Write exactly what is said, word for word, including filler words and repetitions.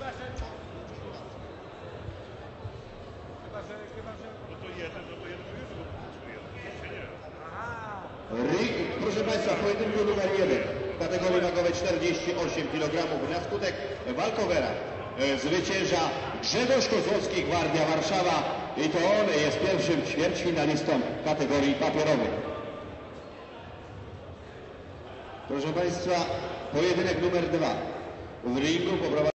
Ring, proszę Państwa, pojedynku numer jeden w kategorii wagowej czterdzieści osiem kilogramów. Na skutek walkowera zwycięża Grzegorz Kozłowski, Gwardia Warszawa, i to on jest pierwszym ćwierćfinalistą kategorii papierowej. Proszę Państwa, pojedynek numer dwa w ringu poprowadzi